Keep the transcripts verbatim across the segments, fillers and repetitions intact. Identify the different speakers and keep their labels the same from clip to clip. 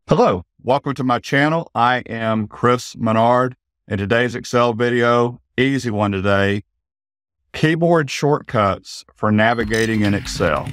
Speaker 1: Hello, welcome to my channel. I am Chris Menard. In today's Excel video, easy one today, keyboard shortcuts for navigating in Excel.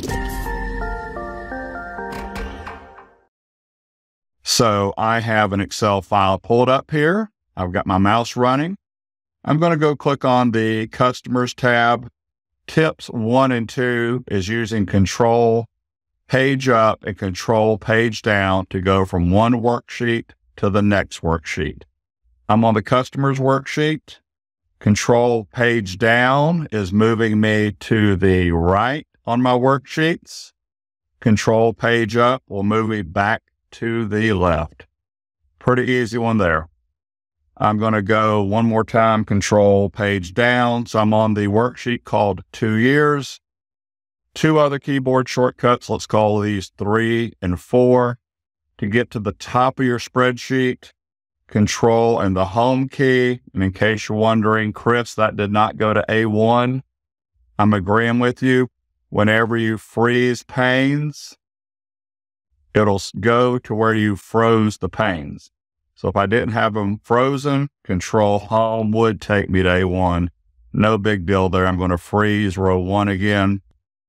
Speaker 1: So I have an Excel file pulled up here. I've got my mouse running. I'm going to go click on the Customers tab. Tips one and two is using Ctrl+Page Up and Ctrl+Page Down to go from one worksheet to the next worksheet. I'm on the Customers worksheet. Ctrl+Page Down is moving me to the right on my worksheets. Ctrl+Page Up will move me back to the left. Pretty easy one there. I'm going to go one more time, Ctrl+Page Down. So I'm on the worksheet called two years. Two other keyboard shortcuts, let's call these three and four. To get to the top of your spreadsheet, Control and the Home key. And in case you're wondering, Chris, that did not go to A one. I'm agreeing with you. Whenever you freeze panes, it'll go to where you froze the panes. So if I didn't have them frozen, Control+Home would take me to A one. No big deal there. I'm going to freeze row one again.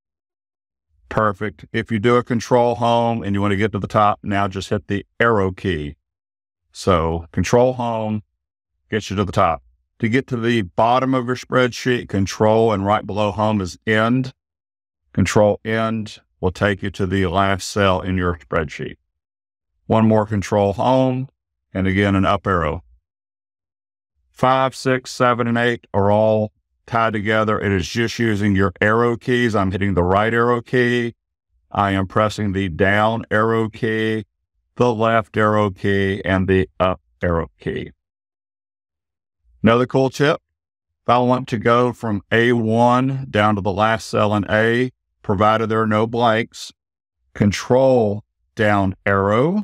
Speaker 1: Perfect. If you do a Control+Home and you want to get to the top, now just hit the arrow key. So Control+Home gets you to the top. To get to the bottom of your spreadsheet, Control and right below Home is End. Control+End will take you to the last cell in your spreadsheet. One more Control+Home, and again an up arrow. Five, six, seven, and eight are all tied together. It is just using your arrow keys. I'm hitting the right arrow key. I am pressing the down arrow key, the left arrow key, and the up arrow key. Another cool tip, if I want to go from A one down to the last cell in A, provided there are no blanks, Control down arrow,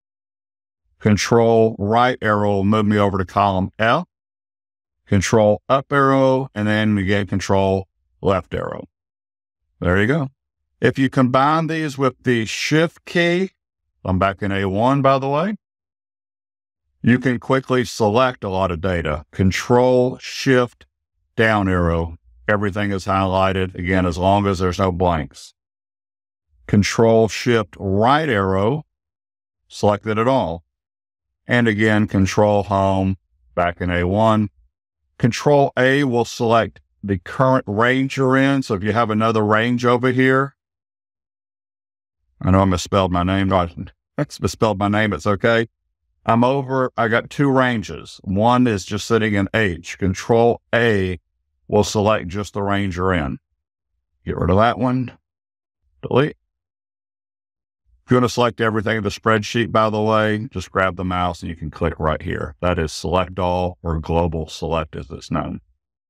Speaker 1: Control right arrow will move me over to column F, Control up arrow, and then again Control left arrow. There you go. If you combine these with the Shift key, I'm back in A one by the way, you can quickly select a lot of data. Control Shift down arrow, everything is highlighted, again, as long as there's no blanks. Control Shift right arrow, selected it all. And again, Control+Home, back in A one. Control+A will select the current range you're in. So if you have another range over here, I know I misspelled my name. No, I misspelled my name. It's okay. I'm over, I got two ranges. One is just sitting in H. Control+A will select just the range you're in. Get rid of that one. Delete. If you want to select everything in the spreadsheet, by the way, just grab the mouse and you can click right here. That is Select All, or Global Select as it's known.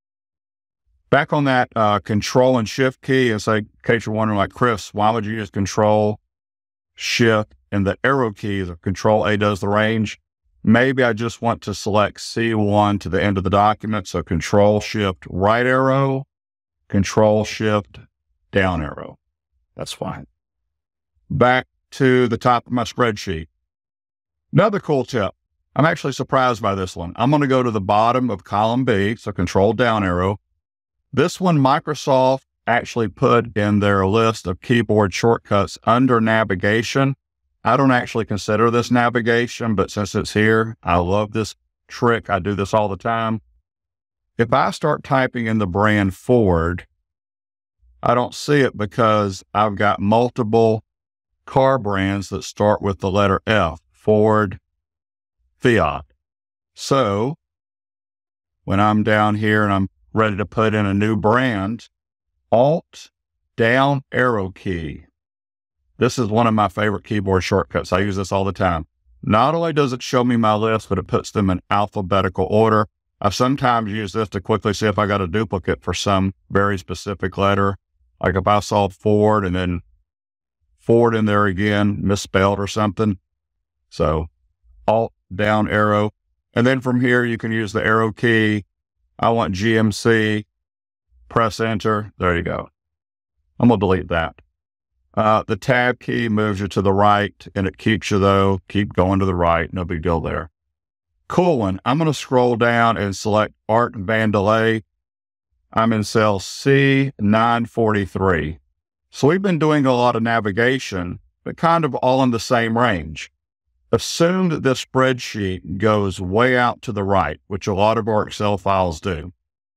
Speaker 1: Back on that uh, Control and Shift key, and say, in case you're wondering, like, Chris, why would you use Control, Shift, and the arrow keys? If Control-A does the range, maybe I just want to select C one to the end of the document. So Control, Shift, right arrow, Control, Shift, down arrow. That's fine. Back to the top of my spreadsheet. Another cool tip. I'm actually surprised by this one. I'm going to go to the bottom of column B, so Control down arrow. This one, Microsoft actually put in their list of keyboard shortcuts under navigation. I don't actually consider this navigation, but since it's here, I love this trick. I do this all the time. If I start typing in the brand Ford, I don't see it because I've got multiple car brands that start with the letter F, Ford, Fiat. So when I'm down here and I'm ready to put in a new brand, Alt down arrow key. This is one of my favorite keyboard shortcuts. I use this all the time. Not only does it show me my list, but it puts them in alphabetical order. I sometimes use this to quickly see if I got a duplicate for some very specific letter. Like if I saw Ford and then Ford in there again, misspelled or something. So Alt down arrow. And then from here, you can use the arrow key. I want G M C, press enter. There you go. I'm going to delete that. Uh, the tab key moves you to the right, and it keeps you, though. Keep going to the right. No big deal there. Cool one. I'm going to scroll down and select Art and Delay. I'm in cell C nine forty-three. So we've been doing a lot of navigation, but kind of all in the same range. Assume that this spreadsheet goes way out to the right, which a lot of our Excel files do.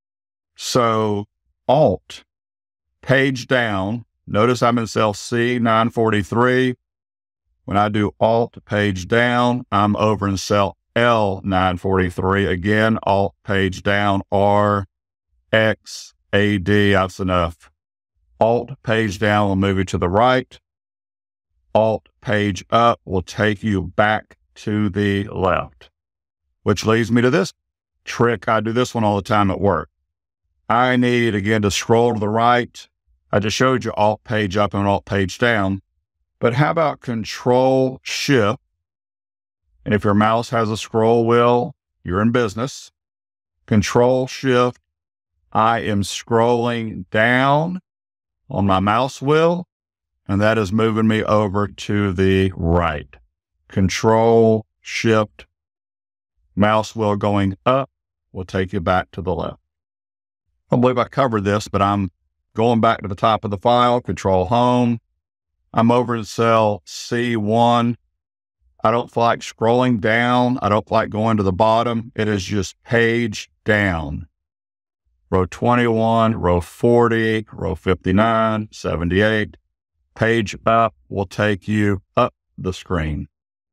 Speaker 1: So Alt, Page Down. Notice I'm in cell C nine forty-three. When I do Alt, Page Down, I'm over in cell L nine forty-three. Again, Alt, Page Down, R, X, A, D, that's enough. Alt, Page Down will move you to the right. Alt, Page Up will take you back to the left, which leads me to this trick. I do this one all the time at work. I need, again, to scroll to the right. I just showed you Alt, Page Up and Alt, Page Down. But how about Control Shift? And if your mouse has a scroll wheel, you're in business. Control Shift. I am scrolling down on my mouse wheel, and that is moving me over to the right. Control Shift. Mouse wheel going up will take you back to the left. I believe I covered this, but I'm going back to the top of the file, Control Home. I'm over in cell C one. I don't like scrolling down. I don't like going to the bottom. It is just page down. Row twenty-one, row forty, row fifty-nine, seventy-eight. Page up will take you up the screen.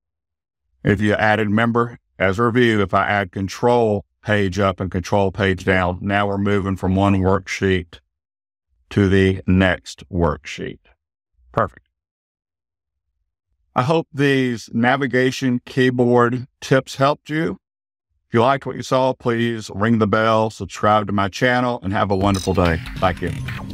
Speaker 1: If you added, remember, as a review, if I add Control Page Up and Control Page Down, now we're moving from one worksheet to the next worksheet. Perfect. I hope these navigation keyboard tips helped you. If you liked what you saw, please ring the bell, subscribe to my channel, and have a wonderful day. Thank you.